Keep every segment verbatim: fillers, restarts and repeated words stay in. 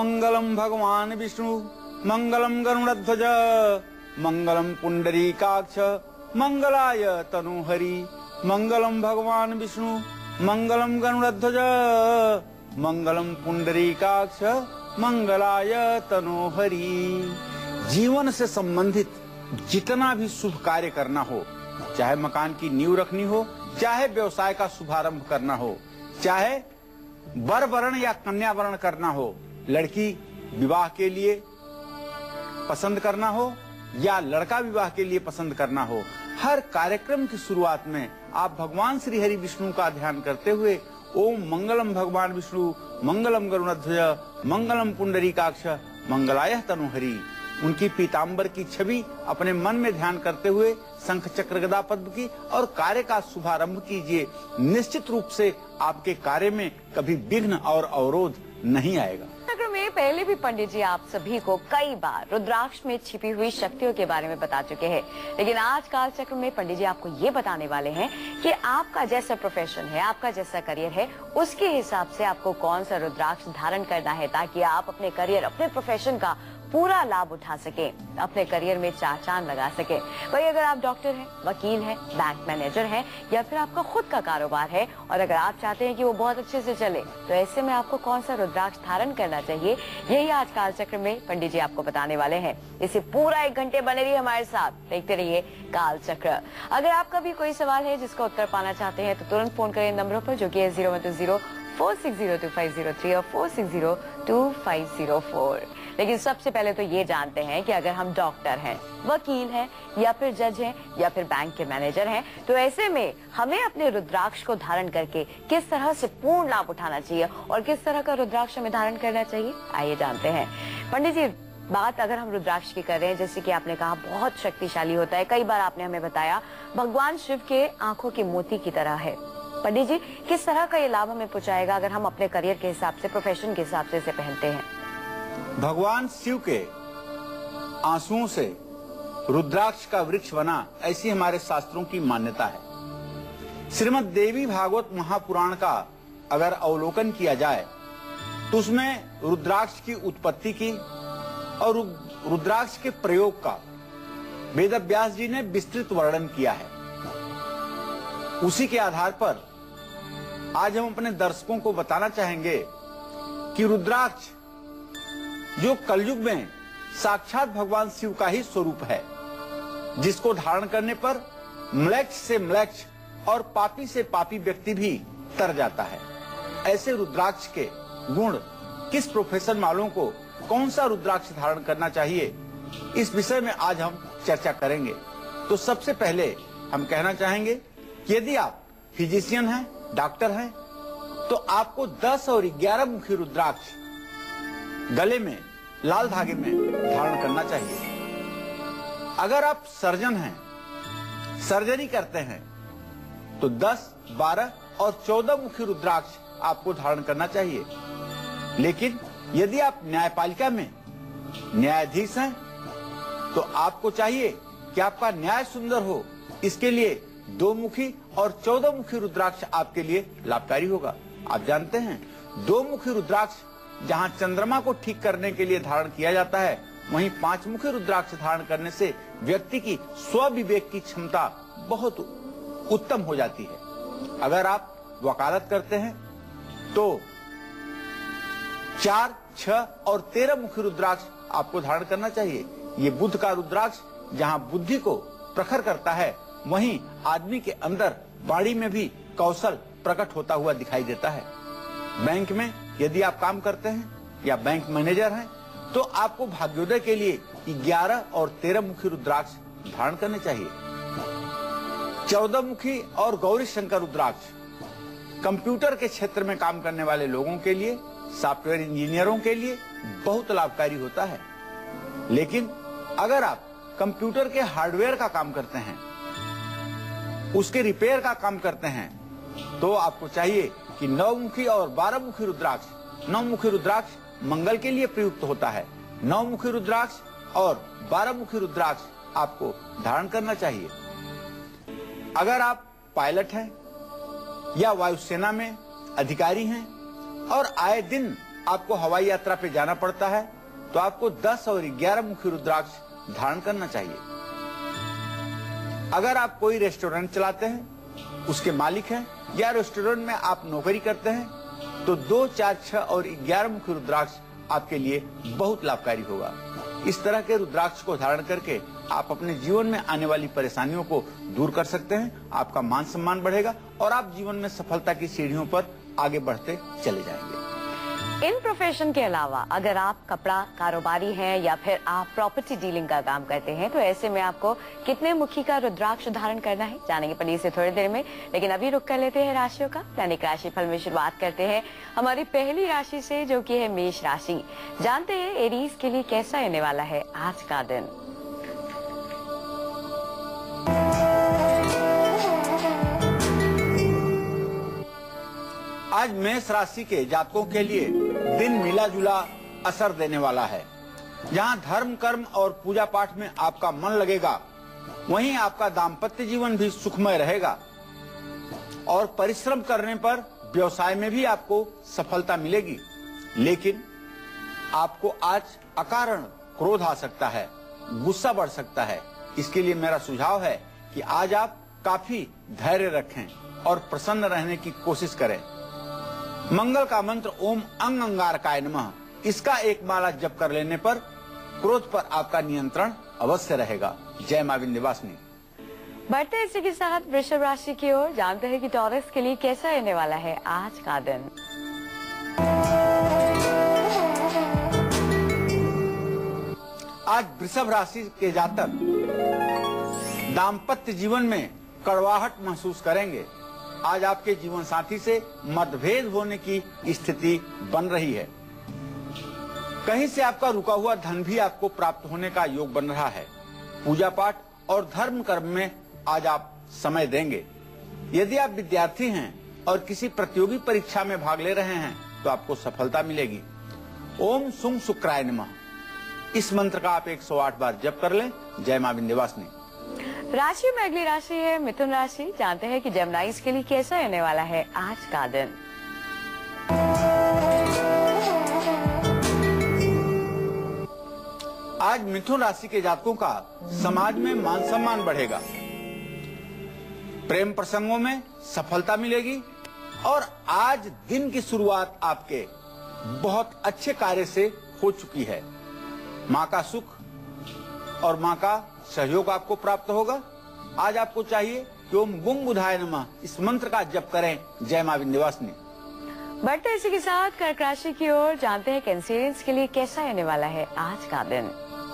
मंगलम भगवान विष्णु मंगलम गरुड़ध्वज मंगलम पुंडरीकाक्ष मंगलाय तनोहरि। मंगलम भगवान विष्णु मंगलम गरुड़ध्वज मंगलम पुंडरीकाक्ष मंगलाय तनोहरि। जीवन से संबंधित जितना भी शुभ कार्य करना हो, चाहे मकान की नींव रखनी हो, चाहे व्यवसाय का शुभारंभ करना हो, चाहे वर वरण या कन्या वरण करना हो, लड़की विवाह के लिए पसंद करना हो या लड़का विवाह के लिए पसंद करना हो, हर कार्यक्रम की शुरुआत में आप भगवान श्री हरि विष्णु का ध्यान करते हुए ओम मंगलम भगवान विष्णु मंगलम गरुड़ध्वज मंगलम पुंडरीकाक्ष मंगलाय तनोहरि, उनकी पीताम्बर की छवि अपने मन में ध्यान करते हुए शंख चक्र गदा पद्म की और कार्य का शुभारंभ कीजिए। निश्चित रूप से आपके कार्य में कभी विघ्न और अवरोध नहीं आएगा। चक्र में पहले भी पंडित जी आप सभी को कई बार रुद्राक्ष में छिपी हुई शक्तियों के बारे में बता चुके हैं, लेकिन आज काल चक्र में पंडित जी आपको ये बताने वाले हैं कि आपका जैसा प्रोफेशन है, आपका जैसा करियर है, उसके हिसाब से आपको कौन सा रुद्राक्ष धारण करना है ताकि आप अपने करियर, अपने प्रोफेशन का पूरा लाभ उठा सके, अपने करियर में चार चांद लगा सके। वही अगर आप डॉक्टर हैं, वकील हैं, बैंक मैनेजर हैं या फिर आपका खुद का कारोबार है और अगर आप चाहते हैं कि वो बहुत अच्छे से चले, तो ऐसे में आपको कौन सा रुद्राक्ष धारण करना चाहिए, यही आज काल चक्र में पंडित जी आपको बताने वाले हैं। इसे पूरा एक घंटे बने रहिए हमारे साथ, देखते रहिए काल चक्र। अगर आपका भी कोई सवाल है जिसका उत्तर पाना चाहते हैं तो तुरंत फोन करें नंबरों पर जो की है zero one two zero four six zero two five zero three और four six zero two five zero four. लेकिन सबसे पहले तो ये जानते हैं कि अगर हम डॉक्टर हैं, वकील हैं या फिर जज हैं या फिर बैंक के मैनेजर हैं, तो ऐसे में हमें अपने रुद्राक्ष को धारण करके किस तरह से पूर्ण लाभ उठाना चाहिए और किस तरह का रुद्राक्ष हमें धारण करना चाहिए, आइए जानते हैं। पंडित जी, बात अगर हम रुद्राक्ष की कर रहे हैं, जैसे कि आपने कहा बहुत शक्तिशाली होता है, कई बार आपने हमें बताया भगवान शिव के आंखों के मोती की तरह है। पंडित जी, किस तरह का ये लाभ हमें पहुंचाएगा अगर हम अपने करियर के हिसाब से, प्रोफेशन के हिसाब से इसे पहनते हैं? भगवान शिव के आंसुओं से रुद्राक्ष का वृक्ष बना, ऐसी हमारे शास्त्रों की मान्यता है। श्रीमद् देवी भागवत महापुराण का अगर अवलोकन किया जाए तो उसमें रुद्राक्ष की उत्पत्ति की और रुद्राक्ष के प्रयोग का वेद व्यास जी ने विस्तृत वर्णन किया है। उसी के आधार पर आज हम अपने दर्शकों को बताना चाहेंगे कि रुद्राक्ष जो कलयुग में साक्षात भगवान शिव का ही स्वरूप है, जिसको धारण करने पर म्लेच्छ से म्लेच्छ और पापी से पापी व्यक्ति भी तर जाता है। ऐसे रुद्राक्ष के गुण किस प्रोफेशन वालों को कौन सा रुद्राक्ष धारण करना चाहिए, इस विषय में आज हम चर्चा करेंगे। तो सबसे पहले हम कहना चाहेंगे कि यदि आप फिजिशियन हैं, डॉक्टर हैं, तो आपको दस और ग्यारह मुखी रुद्राक्ष गले में लाल धागे में धारण करना चाहिए। अगर आप सर्जन हैं, सर्जरी करते हैं, तो दस, बारह और चौदह मुखी रुद्राक्ष आपको धारण करना चाहिए। लेकिन यदि आप न्यायपालिका में न्यायाधीश हैं, तो आपको चाहिए कि आपका न्याय सुंदर हो, इसके लिए दो मुखी और चौदह मुखी रुद्राक्ष आपके लिए लाभकारी होगा। आप जानते हैं, दो मुखी रुद्राक्ष जहां चंद्रमा को ठीक करने के लिए धारण किया जाता है, वहीं पांच मुखी रुद्राक्ष धारण करने से व्यक्ति की स्व विवेक की क्षमता बहुत उत्तम हो जाती है। अगर आप वकालत करते हैं तो चार, छह और तेरह मुखी रुद्राक्ष आपको धारण करना चाहिए। ये बुध का रुद्राक्ष जहां बुद्धि को प्रखर करता है, वहीं आदमी के अंदर वाणी में भी कौशल प्रकट होता हुआ दिखाई देता है। बैंक में यदि आप काम करते हैं या बैंक मैनेजर हैं, तो आपको भाग्योदय के लिए ग्यारह और तेरह मुखी रुद्राक्ष धारण करने चाहिए। चौदह मुखी और गौरी शंकर रुद्राक्ष कंप्यूटर के क्षेत्र में काम करने वाले लोगों के लिए, सॉफ्टवेयर इंजीनियरों के लिए बहुत लाभकारी होता है। लेकिन अगर आप कंप्यूटर के हार्डवेयर का काम करते हैं, उसके रिपेयर का काम करते हैं, तो आपको चाहिए कि नौ मुखी और बारह मुखी रुद्राक्ष, नौ मुखी रुद्राक्ष मंगल के लिए प्रयुक्त होता है, नौ मुखी रुद्राक्ष और बारह मुखी रुद्राक्ष आपको धारण करना चाहिए। अगर आप पायलट हैं या वायुसेना में अधिकारी हैं और आए दिन आपको हवाई यात्रा पे जाना पड़ता है तो आपको दस और ग्यारह मुखी रुद्राक्ष धारण करना चाहिए। अगर आप कोई रेस्टोरेंट चलाते हैं, उसके मालिक हैं या रेस्टोरेंट में आप नौकरी करते हैं तो दो, चार, छह और ग्यारह मुखी रुद्राक्ष आपके लिए बहुत लाभकारी होगा। इस तरह के रुद्राक्ष को धारण करके आप अपने जीवन में आने वाली परेशानियों को दूर कर सकते हैं। आपका मान सम्मान बढ़ेगा और आप जीवन में सफलता की सीढ़ियों पर आगे बढ़ते चले जाएंगे। इन प्रोफेशन के अलावा अगर आप कपड़ा कारोबारी हैं या फिर आप प्रॉपर्टी डीलिंग का काम करते हैं तो ऐसे में आपको कितने मुखी का रुद्राक्ष धारण करना है, जानेंगे पंडित से थोड़ी देर में। लेकिन अभी रुक कर लेते हैं राशियों का। दैनिक राशिफल में शुरुआत करते हैं हमारी पहली राशि से, जो कि है मेष राशि। जानते हैं एरीज के लिए कैसा रहने वाला है आज का दिन। आज मेष राशि के जातकों के लिए दिन मिला जुला असर देने वाला है। जहां धर्म, कर्म और पूजा पाठ में आपका मन लगेगा, वहीं आपका दाम्पत्य जीवन भी सुखमय रहेगा और परिश्रम करने पर व्यवसाय में भी आपको सफलता मिलेगी। लेकिन आपको आज अकारण क्रोध आ सकता है, गुस्सा बढ़ सकता है। इसके लिए मेरा सुझाव है कि आज आप काफी धैर्य रखें और प्रसन्न रहने की कोशिश करें। मंगल का मंत्र ओम अंग अंगारकाय नमः, इसका एक माला जप कर लेने पर क्रोध पर आपका नियंत्रण अवश्य रहेगा। जय मां विंध्यवासिनी। बढ़ते इसी के साथ वृषभ राशि की ओर। जानते हैं कि टॉरस के लिए कैसा रहने वाला है आज का दिन। आज वृषभ राशि के जातक दाम्पत्य जीवन में कड़वाहट महसूस करेंगे। आज आपके जीवन साथी से मतभेद होने की स्थिति बन रही है। कहीं से आपका रुका हुआ धन भी आपको प्राप्त होने का योग बन रहा है। पूजा पाठ और धर्म कर्म में आज आप समय देंगे। यदि आप विद्यार्थी हैं और किसी प्रतियोगी परीक्षा में भाग ले रहे हैं तो आपको सफलता मिलेगी। ओम सुंग शुक्राय नमः, इस मंत्र का आप एक सौ आठ बार जप कर लें। जय मां विंध्यवासिनी। राशि में अगली राशि है मिथुन राशि। जानते हैं कि जेमिनाइज के लिए कैसा रहने वाला है आज का दिन। आज मिथुन राशि के जातकों का समाज में मान सम्मान बढ़ेगा, प्रेम प्रसंगों में सफलता मिलेगी और आज दिन की शुरुआत आपके बहुत अच्छे कार्य से हो चुकी है। मां का सुख और मां का सहयोग आपको प्राप्त होगा। आज आपको चाहिए कि ओम गुंग बुधाय नमः, इस मंत्र का जप करें। जय मां विंध्यवासिनी। बढ़ते इसी के साथ कर्क राशि की ओर। जानते हैं कैंसेरियंस के लिए कैसा रहने वाला है आज का दिन।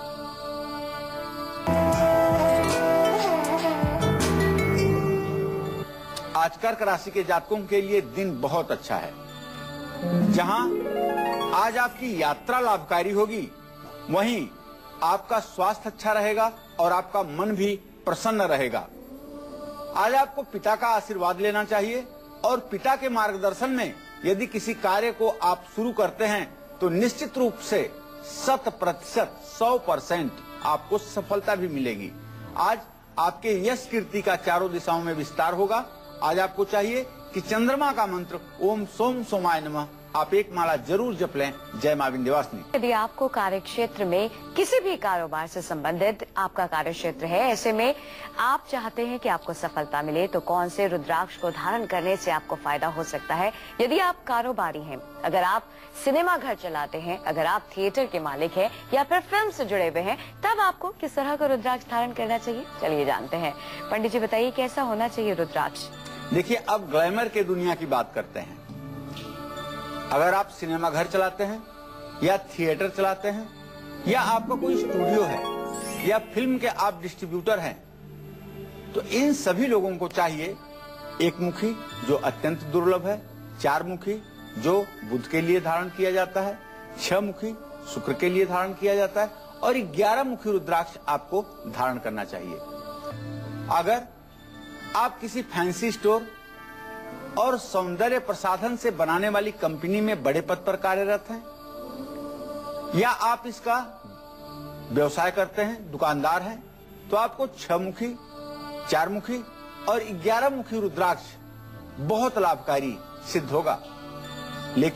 आज कर्क राशि के जातकों के लिए दिन बहुत अच्छा है। जहां आज आपकी यात्रा लाभकारी होगी, वहीं आपका स्वास्थ्य अच्छा रहेगा और आपका मन भी प्रसन्न रहेगा। आज आपको पिता का आशीर्वाद लेना चाहिए और पिता के मार्गदर्शन में यदि किसी कार्य को आप शुरू करते हैं तो निश्चित रूप से शत प्रतिशत सौ परसेंट आपको सफलता भी मिलेगी। आज आपके यश कीर्ति का चारों दिशाओं में विस्तार होगा। आज आपको चाहिए कि चंद्रमा का मंत्र ओम सोम सोमाय नमः आप एक माला जरूर जप लें। जय मां विंध्यवासिनी। यदि आपको कार्य क्षेत्र में किसी भी कारोबार से संबंधित आपका कार्य क्षेत्र है, ऐसे में आप चाहते हैं कि आपको सफलता मिले, तो कौन से रुद्राक्ष को धारण करने से आपको फायदा हो सकता है। यदि आप कारोबारी हैं, अगर आप सिनेमा घर चलाते हैं, अगर आप थिएटर के मालिक हैं या फिर फिल्म से जुड़े हुए हैं, तब आपको किस तरह का रुद्राक्ष धारण करना चाहिए, चलिए जानते हैं। पंडित जी बताइए कैसा होना चाहिए रुद्राक्ष। देखिए, अब ग्लैमर के दुनिया की बात करते हैं। अगर आप सिनेमा घर चलाते हैं या थिएटर चलाते हैं या आपका कोई स्टूडियो है या फिल्म के आप डिस्ट्रीब्यूटर हैं, तो इन सभी लोगों को चाहिए एक मुखी जो अत्यंत दुर्लभ है, चार मुखी जो बुध के लिए धारण किया जाता है, छह मुखी शुक्र के लिए धारण किया जाता है और ग्यारह मुखी रुद्राक्ष आपको धारण करना चाहिए। अगर आप किसी फैंसी स्टोर और सौंदर्य प्रसाधन से बनाने वाली कंपनी में बड़े पद पर कार्यरत हैं या आप इसका व्यवसाय करते हैं, दुकानदार हैं, तो आपको छह मुखी, चार मुखी और ग्यारह मुखी रुद्राक्ष बहुत लाभकारी सिद्ध होगा। लेकिन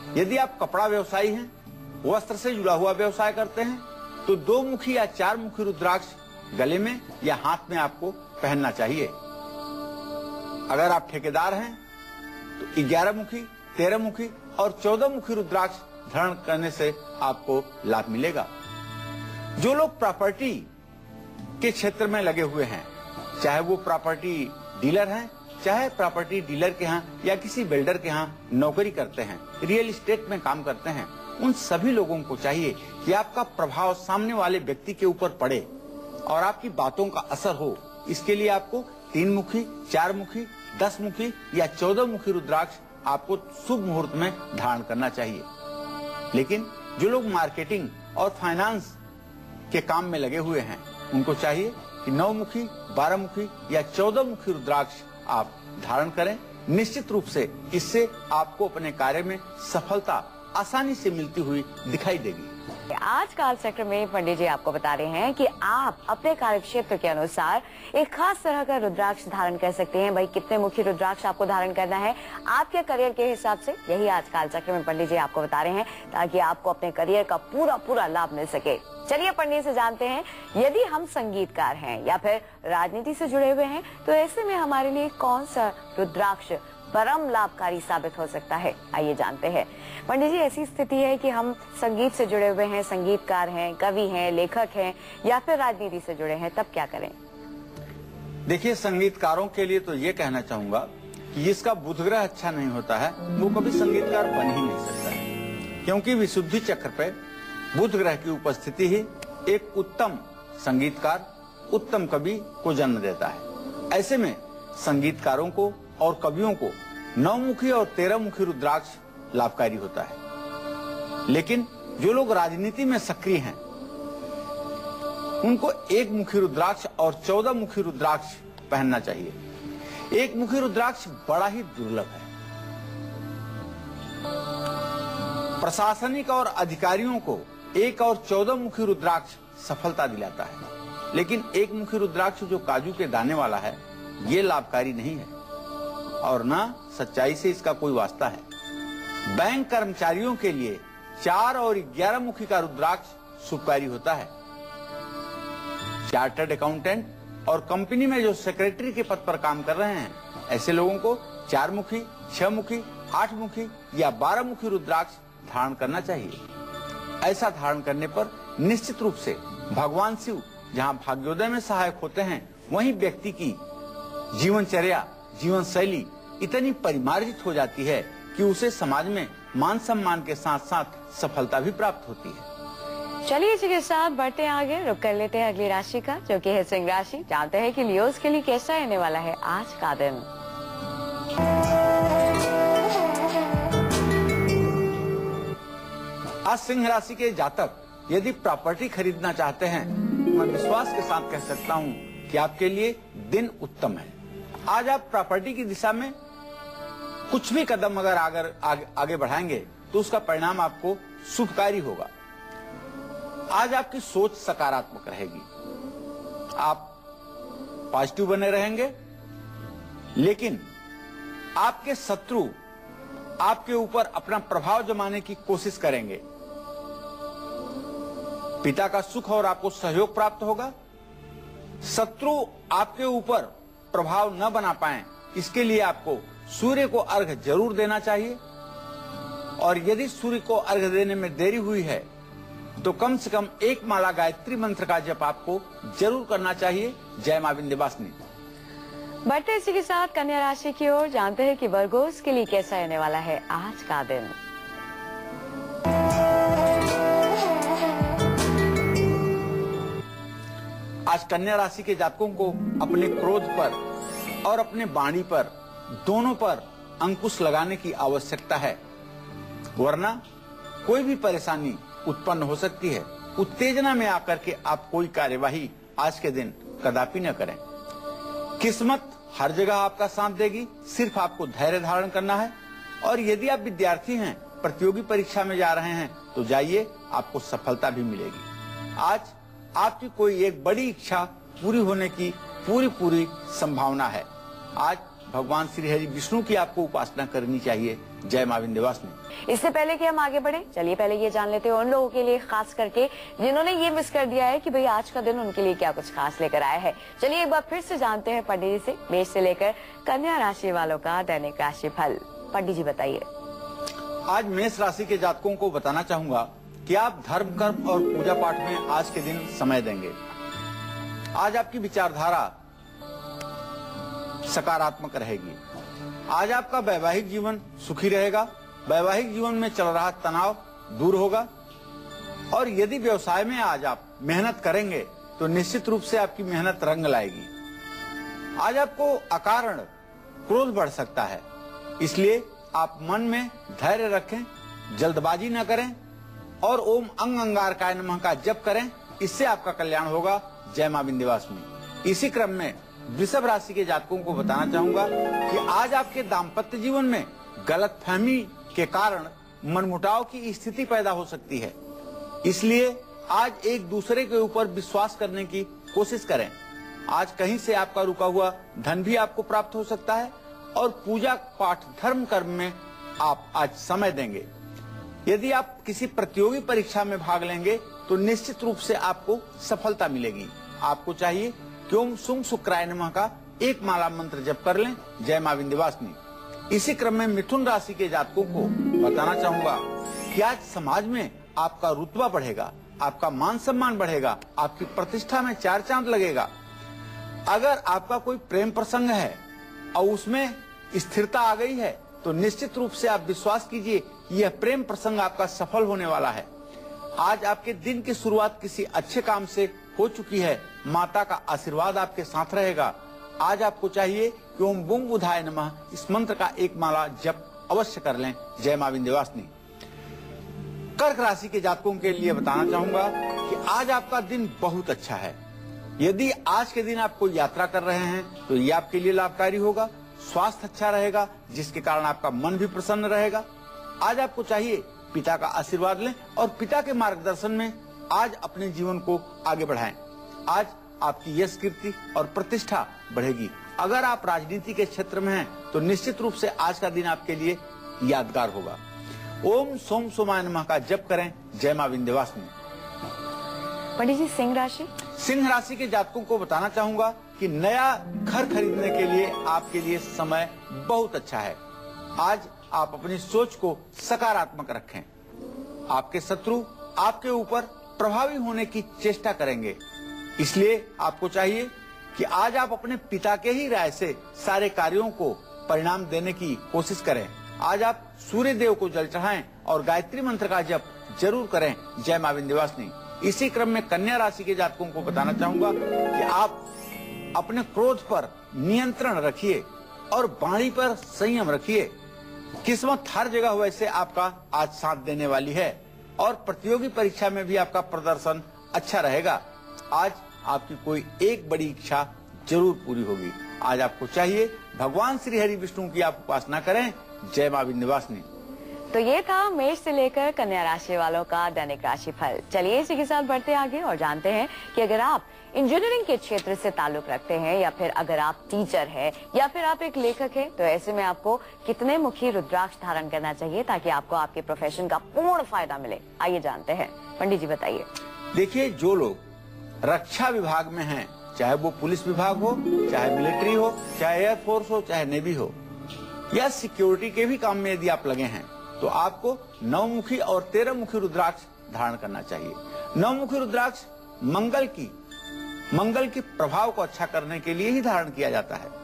यदि आप कपड़ा व्यवसायी हैं, वस्त्र से जुड़ा हुआ व्यवसाय करते हैं, तो दो मुखी या चार मुखी रुद्राक्ष गले में या हाथ में आपको पहनना चाहिए। अगर आप ठेकेदार हैं तो ग्यारह मुखी, तेरह मुखी और चौदह मुखी रुद्राक्ष धारण करने से आपको लाभ मिलेगा। जो लोग प्रॉपर्टी के क्षेत्र में लगे हुए हैं, चाहे वो प्रॉपर्टी डीलर हैं, चाहे प्रॉपर्टी डीलर के यहाँ या किसी बिल्डर के यहाँ नौकरी करते हैं, रियल एस्टेट में काम करते हैं, उन सभी लोगों को चाहिए कि आपका प्रभाव सामने वाले व्यक्ति के ऊपर पड़े और आपकी बातों का असर हो। इसके लिए आपको तीन मुखी, चार मुखी, दस मुखी या चौदह मुखी रुद्राक्ष आपको शुभ मुहूर्त में धारण करना चाहिए। लेकिन जो लोग मार्केटिंग और फाइनेंस के काम में लगे हुए हैं, उनको चाहिए कि नौ मुखी, बारह मुखी या चौदह मुखी रुद्राक्ष आप धारण करें। निश्चित रूप से इससे आपको अपने कार्य में सफलता आसानी से मिलती हुई दिखाई देगी। आज काल चक्र में पंडित जी आपको बता रहे हैं कि आप अपने कार्य क्षेत्र के अनुसार एक खास तरह का रुद्राक्ष धारण कर सकते हैं। भाई कितने मुखी रुद्राक्ष आपको धारण करना है आपके करियर के हिसाब से, यही आज काल चक्र में पंडित जी आपको बता रहे हैं, ताकि आपको अपने करियर का पूरा पूरा लाभ मिल सके। चलिए पंडित से जानते हैं, यदि हम संगीतकार हैं या फिर राजनीति से जुड़े हुए हैं, तो ऐसे में हमारे लिए कौन सा रुद्राक्ष परम लाभकारी साबित हो सकता है। आइए जानते हैं। पंडित जी, ऐसी स्थिति है कि हम संगीत से जुड़े हुए हैं, संगीतकार हैं, कवि हैं, लेखक हैं या फिर राजनीति से जुड़े हैं, तब क्या करें? देखिए, संगीतकारों के लिए तो ये कहना चाहूंगा कि जिसका बुध ग्रह अच्छा नहीं होता है वो कभी संगीतकार बन ही नहीं सकता है, क्योंकि विशुद्धि चक्र पे बुध ग्रह की उपस्थिति ही एक उत्तम संगीतकार, उत्तम कवि को जन्म देता है। ऐसे में संगीतकारों को और कवियों को नौ मुखी और तेरह मुखी रुद्राक्ष लाभकारी होता है। लेकिन जो लोग राजनीति में सक्रिय हैं, उनको एक मुखी रुद्राक्ष और चौदह मुखी रुद्राक्ष पहनना चाहिए। एक मुखी रुद्राक्ष बड़ा ही दुर्लभ है। प्रशासनिक और अधिकारियों को एक और चौदह मुखी रुद्राक्ष सफलता दिलाता है, लेकिन एक मुखी रुद्राक्ष जो काजू के दाने वाला है, ये लाभकारी नहीं है और ना सच्चाई से इसका कोई वास्ता है। बैंक कर्मचारियों के लिए चार और ग्यारह मुखी का रुद्राक्ष शुभकारी होता है। चार्टर्ड अकाउंटेंट और कंपनी में जो सेक्रेटरी के पद पर काम कर रहे हैं, ऐसे लोगों को चार मुखी, छह मुखी, आठ मुखी या बारह मुखी रुद्राक्ष धारण करना चाहिए। ऐसा धारण करने पर निश्चित रूप से भगवान शिव जहां भाग्योदय में सहायक होते हैं, वहीं व्यक्ति की जीवनचर्या, जीवन शैली इतनी परिमार्जित हो जाती है कि उसे समाज में मान सम्मान के साथ साथ सफलता भी प्राप्त होती है। चलिए इसी के साथ बढ़ते हैं आगे, रुक कर लेते हैं अगली राशि का, जो कि है सिंह राशि। जानते हैं कि लियोस के लिए कैसा रहने वाला है आज का दिन। आज सिंह राशि के जातक यदि प्रॉपर्टी खरीदना चाहते हैं, तो मैं विश्वास के साथ कह सकता हूं कि आपके लिए दिन उत्तम है। आज आप प्रॉपर्टी की दिशा में कुछ भी कदम अगर आगर, आगे, आगे बढ़ाएंगे तो उसका परिणाम आपको शुभकारी होगा। आज आपकी सोच सकारात्मक रहेगी, आप पॉजिटिव बने रहेंगे, लेकिन आपके शत्रु आपके ऊपर अपना प्रभाव जमाने की कोशिश करेंगे। पिता का सुख और आपको सहयोग प्राप्त होगा। शत्रु आपके ऊपर प्रभाव न बना पाए, इसके लिए आपको सूर्य को अर्घ जरूर देना चाहिए। और यदि सूर्य को अर्घ देने में देरी हुई है तो कम से कम एक माला गायत्री मंत्र का जप आपको जरूर करना चाहिए। जय मां विंध्यवासिनी। बढ़ते इसी के साथ कन्या राशि की ओर, जानते हैं कि वर्गोस के लिए कैसा रहने वाला है आज का दिन। आज कन्या राशि के जातकों को अपने क्रोध पर और अपने वाणी पर, दोनों पर अंकुश लगाने की आवश्यकता है, वरना कोई भी परेशानी उत्पन्न हो सकती है। उत्तेजना में आकर के आप कोई कार्यवाही आज के दिन कदापि न करें। किस्मत हर जगह आपका साथ देगी, सिर्फ आपको धैर्य धारण करना है। और यदि आप विद्यार्थी हैं, प्रतियोगी परीक्षा में जा रहे हैं, तो जाइए, आपको सफलता भी मिलेगी। आज आपकी कोई एक बड़ी इच्छा पूरी होने की पूरी पूरी संभावना है। आज भगवान श्री हरि विष्णु की आपको उपासना करनी चाहिए। जय मां विंध्यवासिनी। इससे पहले कि हम आगे बढ़े, चलिए पहले ये जान लेते हैं उन लोगों के लिए, खास करके जिन्होंने ये मिस कर दिया है कि भाई आज का दिन उनके लिए क्या कुछ खास लेकर आया है। चलिए एक बार फिर से जानते हैं पंडित जी से मेष से लेकर कन्या राशि वालों का दैनिक राशि फल। पंडित जी बताइए। आज मेष राशि के जातकों को बताना चाहूंगा कि आप धर्म, कर्म और पूजा पाठ में आज के दिन समय देंगे। आज आपकी विचारधारा सकारात्मक रहेगी। आज आपका वैवाहिक जीवन सुखी रहेगा। वैवाहिक जीवन में चल रहा तनाव दूर होगा। और यदि व्यवसाय में आज आप मेहनत करेंगे तो निश्चित रूप से आपकी मेहनत रंग लाएगी। आज आपको अकारण क्रोध बढ़ सकता है, इसलिए आप मन में धैर्य रखें, जल्दबाजी न करें और ओम अंग अंगारकाय नमः का जप करें। इससे आपका कल्याण होगा। जय मां विंध्यवासिनी। इसी क्रम में वृषभ राशि के जातकों को बताना चाहूंगा कि आज आपके दाम्पत्य जीवन में गलतफहमी के कारण मनमुटाव की स्थिति पैदा हो सकती है, इसलिए आज एक दूसरे के ऊपर विश्वास करने की कोशिश करें। आज कहीं से आपका रुका हुआ धन भी आपको प्राप्त हो सकता है और पूजा पाठ धर्म कर्म में आप आज समय देंगे। यदि आप किसी प्रतियोगी परीक्षा में भाग लेंगे तो निश्चित रूप से आपको सफलता मिलेगी। आपको चाहिए कि ओम सुम शुक्राय नमः का एक माला मंत्र जप कर लें। जय मां विंध्यवासिनी। इसी क्रम में मिथुन राशि के जातकों को बताना चाहूंगा कि आज समाज में आपका रुतबा बढ़ेगा, आपका मान सम्मान बढ़ेगा, आपकी प्रतिष्ठा में चार चांद लगेगा। अगर आपका कोई प्रेम प्रसंग है और उसमें स्थिरता आ गई है तो निश्चित रूप से आप विश्वास कीजिए यह प्रेम प्रसंग आपका सफल होने वाला है। आज आपके दिन की शुरुआत किसी अच्छे काम से हो चुकी है। माता का आशीर्वाद आपके साथ रहेगा। आज आपको चाहिए कि ओम बुंग बुधाय नमः इस मंत्र का एक माला जप अवश्य कर लें। जय मां विंध्यवासिनी। कर्क राशि के जातकों के लिए बताना चाहूंगा कि आज आपका दिन बहुत अच्छा है। यदि आज के दिन आप कोई यात्रा कर रहे हैं तो ये आपके लिए लाभकारी होगा। स्वास्थ्य अच्छा रहेगा, जिसके कारण आपका मन भी प्रसन्न रहेगा। आज आपको चाहिए पिता का आशीर्वाद लें और पिता के मार्गदर्शन में आज अपने जीवन को आगे बढ़ाएं। आज आपकी यश कीर्ति और प्रतिष्ठा बढ़ेगी। अगर आप राजनीति के क्षेत्र में हैं तो निश्चित रूप से आज का दिन आपके लिए यादगार होगा। ओम सोम सोमाय नमः का जप करें। जय मां विंध्यवासिनी। पंडित जी सिंह राशि। सिंह राशि के जातकों को बताना चाहूंगा कि नया घर खरीदने के लिए आपके लिए समय बहुत अच्छा है। आज आप अपनी सोच को सकारात्मक रखें। आपके शत्रु आपके ऊपर प्रभावी होने की चेष्टा करेंगे, इसलिए आपको चाहिए कि आज आप अपने पिता के ही राय से सारे कार्यों को परिणाम देने की कोशिश करें। आज आप सूर्य देव को जल चढ़ाएं और गायत्री मंत्र का जप जरूर करें। जय मां विंध्यवासिनी। इसी क्रम में कन्या राशि के जातकों को बताना चाहूंगा कि आप अपने क्रोध पर नियंत्रण रखिए और वाणी पर संयम रखिए। किस्मत हर जगह वैसे आपका आज साथ देने वाली है और प्रतियोगी परीक्षा में भी आपका प्रदर्शन अच्छा रहेगा। आज आपकी कोई एक बड़ी इच्छा जरूर पूरी होगी। आज आपको चाहिए भगवान श्री हरि विष्णु की आप उपासना करें। जय मां विंध्यवासिनी। तो ये था मेष से लेकर कन्या राशि वालों का दैनिक राशि फल। चलिए इसी के साथ बढ़ते आगे और जानते हैं कि अगर आप इंजीनियरिंग के क्षेत्र से ताल्लुक रखते हैं या फिर अगर आप टीचर हैं या फिर आप एक लेखक हैं तो ऐसे में आपको कितने मुखी रुद्राक्ष धारण करना चाहिए ताकि आपको आपके प्रोफेशन का पूर्ण फायदा मिले। आइए जानते हैं। पंडित जी बताइए। देखिए, जो लोग रक्षा विभाग में हैं, चाहे वो पुलिस विभाग हो, चाहे मिलिट्री हो, चाहे एयरफोर्स हो, चाहे नेवी हो या सिक्योरिटी के भी काम में यदि आप लगे हैं तो आपको नवमुखी और तेरह मुखी रुद्राक्ष धारण करना चाहिए। नवमुखी रुद्राक्ष मंगल की मंगल के प्रभाव को अच्छा करने के लिए ही धारण किया जाता है।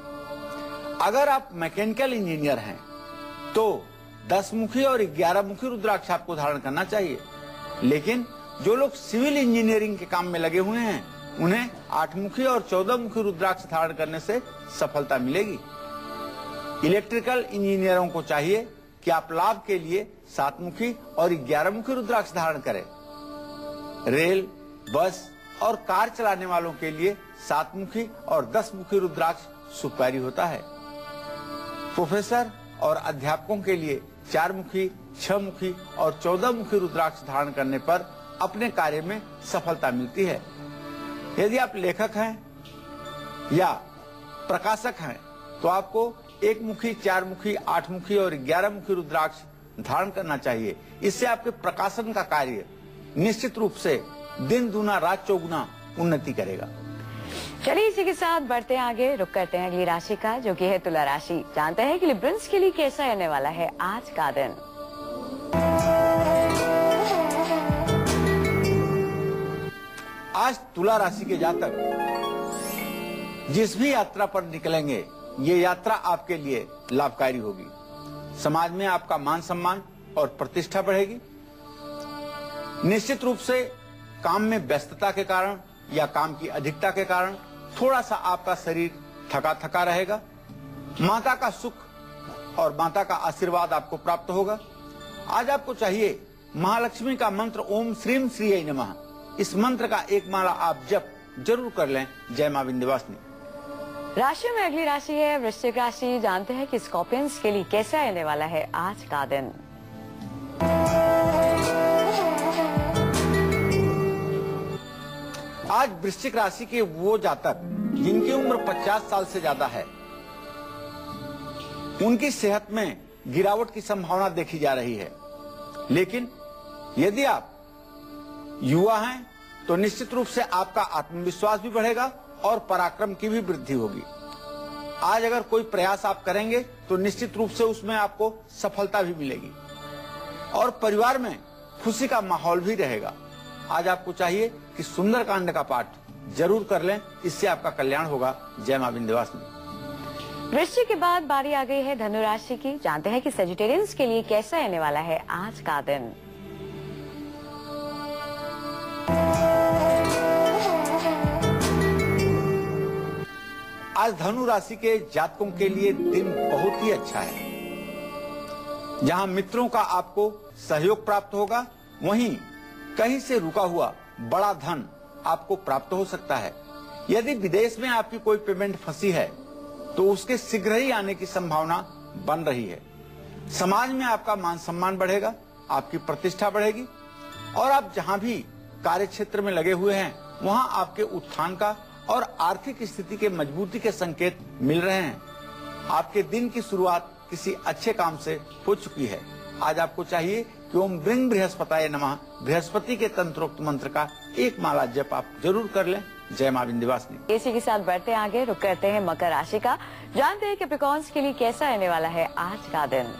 अगर आप मैकेनिकल इंजीनियर हैं तो दस मुखी और ग्यारह मुखी रुद्राक्ष आपको धारण करना चाहिए, लेकिन जो लोग सिविल इंजीनियरिंग के काम में लगे हुए हैं उन्हें आठ मुखी और चौदह मुखी रुद्राक्ष धारण करने से सफलता मिलेगी। इलेक्ट्रिकल इंजीनियरों को चाहिए कि आप लाभ के लिए सात मुखी और ग्यारह मुखी रुद्राक्ष धारण करें। रेल, बस और कार चलाने वालों के लिए सात मुखी और दस मुखी रुद्राक्ष सुपारी होता है। प्रोफेसर और अध्यापकों के लिए चार मुखी, छह मुखी और चौदह मुखी रुद्राक्ष धारण करने पर अपने कार्य में सफलता मिलती है। यदि आप लेखक हैं या प्रकाशक हैं तो आपको एक मुखी, चार मुखी, आठ मुखी और ग्यारह मुखी रुद्राक्ष धारण करना चाहिए। इससे आपके प्रकाशन का कार्य निश्चित रूप से दिन दूना रात चौगुना उन्नति करेगा। चलिए इसी के साथ बढ़ते हैं आगे, रुक करते हैं अगली राशि का, जो कि है तुला राशि। जानते हैं कि लिब्रंस के लिए कैसा रहने वाला है आज का दिन। आज तुला राशि के जातक जिस भी यात्रा पर निकलेंगे, ये यात्रा आपके लिए लाभकारी होगी। समाज में आपका मान सम्मान और प्रतिष्ठा बढ़ेगी। निश्चित रूप से काम में व्यस्तता के कारण या काम की अधिकता के कारण थोड़ा सा आपका शरीर थका थका रहेगा। माता का सुख और माता का आशीर्वाद आपको प्राप्त होगा। आज आपको चाहिए महालक्ष्मी का मंत्र ओम श्रीम श्रीयै नमः। इस मंत्र का एक माला आप जप जरूर कर लें। जय मां विंध्यवासिनी। राशि में अगली राशि है वृश्चिक राशि। जानते हैं कि स्कॉर्पियंस के लिए कैसा रहने वाला है आज का दिन। आज वृश्चिक राशि के वो जातक जिनकी उम्र पचास साल से ज्यादा है, उनकी सेहत में गिरावट की संभावना देखी जा रही है। लेकिन यदि आप युवा हैं तो निश्चित रूप से आपका आत्मविश्वास भी बढ़ेगा और पराक्रम की भी वृद्धि होगी। आज अगर कोई प्रयास आप करेंगे तो निश्चित रूप से उसमें आपको सफलता भी मिलेगी और परिवार में खुशी का माहौल भी रहेगा। आज आपको चाहिए कि सुंदरकांड का पाठ जरूर कर लें, इससे आपका कल्याण होगा। जय मां विंध्यवासिनी। वृश्चिक के बाद बारी आ गई है धनु राशि की। जानते हैं कि सेजिटेरियंस के लिए कैसा रहने वाला है आज का दिन। आज धनु राशि के जातकों के लिए दिन बहुत ही अच्छा है। जहां मित्रों का आपको सहयोग प्राप्त होगा, वहीं कहीं से रुका हुआ बड़ा धन आपको प्राप्त हो सकता है। यदि विदेश में आपकी कोई पेमेंट फंसी है तो उसके शीघ्र ही आने की संभावना बन रही है। समाज में आपका मान सम्मान बढ़ेगा, आपकी प्रतिष्ठा बढ़ेगी और आप जहां भी कार्य क्षेत्र में लगे हुए हैं वहां आपके उत्थान का और आर्थिक स्थिति के मजबूती के संकेत मिल रहे हैं। आपके दिन की शुरुआत किसी अच्छे काम से हो चुकी है। आज आपको चाहिए कि ओम ब्रिंग बृहस्पताय नमः बृहस्पति के तंत्रोक्त मंत्र का एक माला जप आप जरूर कर लें। जय मां विंध्यवासिनी। इसी के साथ बढ़ते आगे, रुक करते हैं मकर राशि का। जानते हैं कैप्रिकॉर्न्स के लिए कैसा रहने वाला है आज का दिन।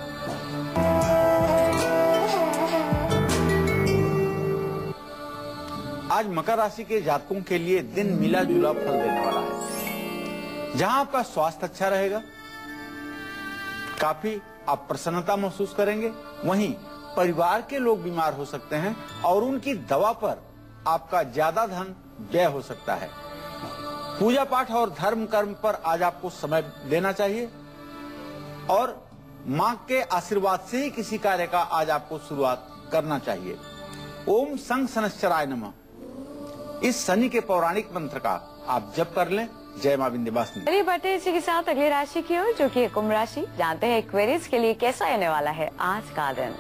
आज मकर राशि के जातकों के लिए दिन मिला जुला फल देने वाला है। जहां आपका स्वास्थ्य अच्छा रहेगा, काफी आप प्रसन्नता महसूस करेंगे, वहीं परिवार के लोग बीमार हो सकते हैं और उनकी दवा पर आपका ज्यादा धन व्यय हो सकता है। पूजा पाठ और धर्म कर्म पर आज आपको समय देना चाहिए और मां के आशीर्वाद से ही किसी कार्य का आज आपको शुरुआत करना चाहिए। ओम संग शनश्चराय नमः इस शनि के पौराणिक मंत्र का आप जप कर लें। जय मां विंध्यवासिनी। चलिए बढ़ते इसी के साथ अगली राशि की ओर, जो कि है कुंभ राशि। जानते हैं एक्वेरियस के लिए कैसा रहने वाला है आज का दिन।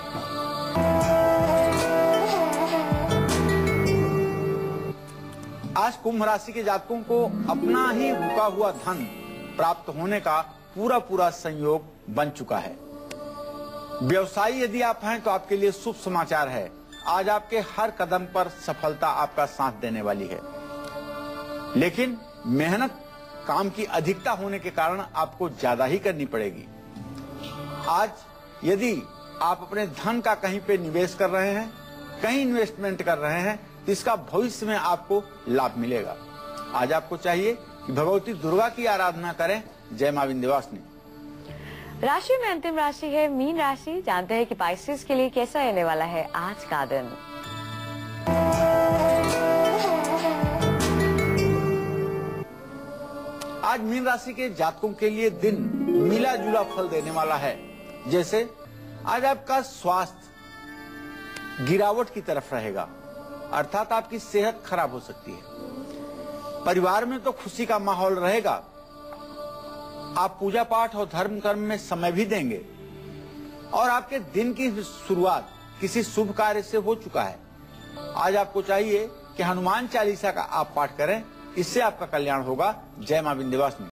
आज कुंभ राशि के जातकों को अपना ही रुका हुआ धन प्राप्त होने का पूरा पूरा संयोग बन चुका है। व्यवसायी यदि आप हैं तो आपके लिए शुभ समाचार है। आज आपके हर कदम पर सफलता आपका साथ देने वाली है, लेकिन मेहनत काम की अधिकता होने के कारण आपको ज्यादा ही करनी पड़ेगी। आज यदि आप अपने धन का कहीं पे निवेश कर रहे हैं, कहीं इन्वेस्टमेंट कर रहे हैं, तो इसका भविष्य में आपको लाभ मिलेगा। आज आपको चाहिए कि भगवती दुर्गा की आराधना करें। जय मां विंध्यवासिनी। राशि में अंतिम राशि है मीन राशि। जानते हैं कि पाइसेस के लिए कैसा रहने वाला है आज का दिन। आज मीन राशि के जातकों के लिए दिन मिला जुला फल देने वाला है। जैसे आज आपका स्वास्थ्य गिरावट की तरफ रहेगा, अर्थात आपकी सेहत खराब हो सकती है। परिवार में तो खुशी का माहौल रहेगा, आप पूजा पाठ और धर्म कर्म में समय भी देंगे और आपके दिन की शुरुआत किसी शुभ कार्य से हो चुका है। आज आपको चाहिए कि हनुमान चालीसा का आप पाठ करें, इससे आपका कल्याण होगा। जय मां विंध्यवासिनी।